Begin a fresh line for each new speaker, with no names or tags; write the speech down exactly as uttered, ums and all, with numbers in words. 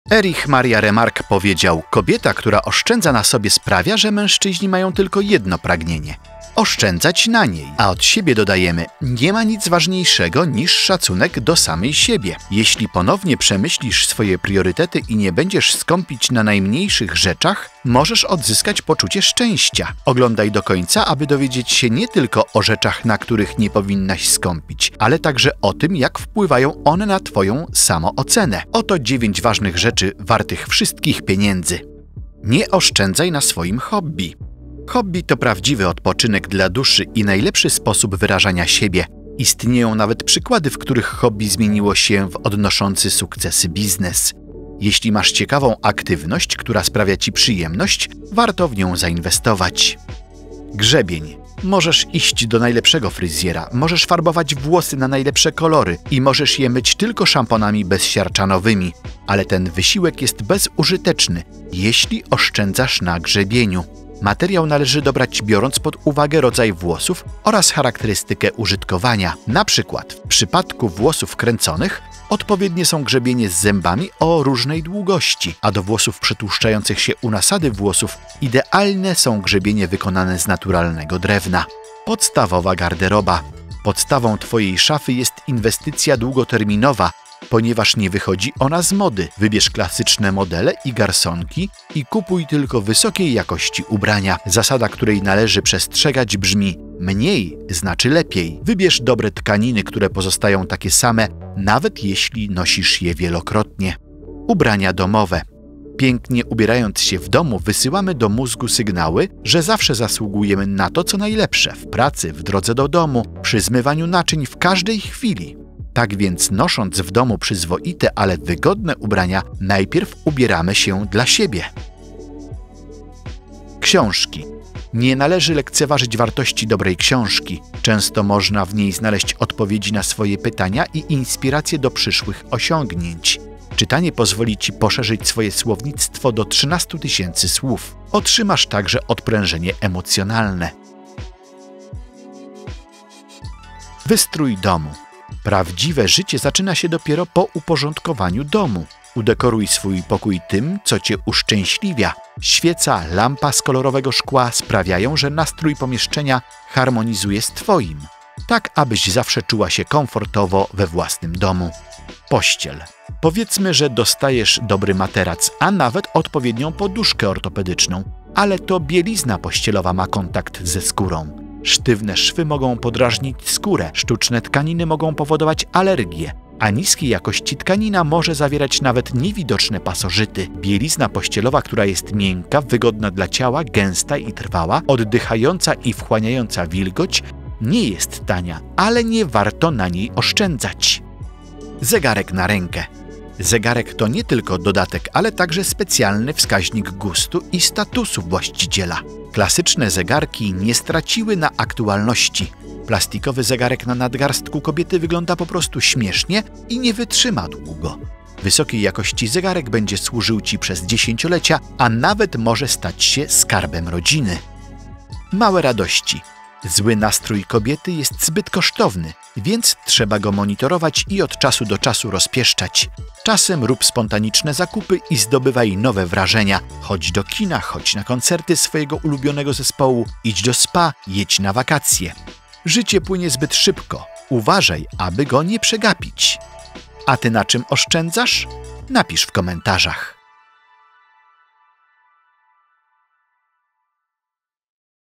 Erich Maria Remarque powiedział: kobieta, która oszczędza na sobie, sprawia, że mężczyźni mają tylko jedno pragnienie – oszczędzać na niej. A od siebie dodajemy: nie ma nic ważniejszego niż szacunek do samej siebie. Jeśli ponownie przemyślisz swoje priorytety i nie będziesz skąpić na najmniejszych rzeczach, możesz odzyskać poczucie szczęścia. Oglądaj do końca, aby dowiedzieć się nie tylko o rzeczach, na których nie powinnaś skąpić, ale także o tym, jak wpływają one na twoją samoocenę. Oto dziewięć ważnych rzeczy wartych wszystkich pieniędzy. Nie oszczędzaj na swoim hobby. Hobby to prawdziwy odpoczynek dla duszy i najlepszy sposób wyrażania siebie. Istnieją nawet przykłady, w których hobby zmieniło się w odnoszący sukcesy biznes. Jeśli masz ciekawą aktywność, która sprawia ci przyjemność, warto w nią zainwestować. Grzebień. Możesz iść do najlepszego fryzjera, możesz farbować włosy na najlepsze kolory i możesz je myć tylko szamponami bezsiarczanowymi, ale ten wysiłek jest bezużyteczny, jeśli oszczędzasz na grzebieniu. Materiał należy dobrać biorąc pod uwagę rodzaj włosów oraz charakterystykę użytkowania. Na przykład w przypadku włosów kręconych odpowiednie są grzebienie z zębami o różnej długości, a do włosów przetłuszczających się u nasady włosów idealne są grzebienie wykonane z naturalnego drewna. Podstawowa garderoba. Podstawą twojej szafy jest inwestycja długoterminowa, ponieważ nie wychodzi ona z mody. Wybierz klasyczne modele i garsonki i kupuj tylko wysokiej jakości ubrania. Zasada, której należy przestrzegać, brzmi: mniej znaczy lepiej. Wybierz dobre tkaniny, które pozostają takie same, nawet jeśli nosisz je wielokrotnie. Ubrania domowe. Pięknie ubierając się w domu, wysyłamy do mózgu sygnały, że zawsze zasługujemy na to, co najlepsze w pracy, w drodze do domu, przy zmywaniu naczyń, w każdej chwili. Tak więc, nosząc w domu przyzwoite, ale wygodne ubrania, najpierw ubieramy się dla siebie. Książki. Nie należy lekceważyć wartości dobrej książki. Często można w niej znaleźć odpowiedzi na swoje pytania i inspiracje do przyszłych osiągnięć. Czytanie pozwoli ci poszerzyć swoje słownictwo do trzynastu tysięcy słów. Otrzymasz także odprężenie emocjonalne. Wystrój domu. Prawdziwe życie zaczyna się dopiero po uporządkowaniu domu. Udekoruj swój pokój tym, co cię uszczęśliwia. Świeca, lampa z kolorowego szkła sprawiają, że nastrój pomieszczenia harmonizuje z twoim. Tak, abyś zawsze czuła się komfortowo we własnym domu. Pościel. Powiedzmy, że dostajesz dobry materac, a nawet odpowiednią poduszkę ortopedyczną, ale to bielizna pościelowa ma kontakt ze skórą. Sztywne szwy mogą podrażnić skórę, sztuczne tkaniny mogą powodować alergię, a niskiej jakości tkanina może zawierać nawet niewidoczne pasożyty. Bielizna pościelowa, która jest miękka, wygodna dla ciała, gęsta i trwała, oddychająca i wchłaniająca wilgoć, nie jest tania, ale nie warto na niej oszczędzać. Zegarek na rękę. Zegarek to nie tylko dodatek, ale także specjalny wskaźnik gustu i statusu właściciela. Klasyczne zegarki nie straciły na aktualności. Plastikowy zegarek na nadgarstku kobiety wygląda po prostu śmiesznie i nie wytrzyma długo. Wysokiej jakości zegarek będzie służył ci przez dziesięciolecia, a nawet może stać się skarbem rodziny. Małe radości. Zły nastrój kobiety jest zbyt kosztowny, więc trzeba go monitorować i od czasu do czasu rozpieszczać. Czasem rób spontaniczne zakupy i zdobywaj nowe wrażenia. Chodź do kina, chodź na koncerty swojego ulubionego zespołu, idź do spa, jedź na wakacje. Życie płynie zbyt szybko. Uważaj, aby go nie przegapić. A ty na czym oszczędzasz? Napisz w komentarzach.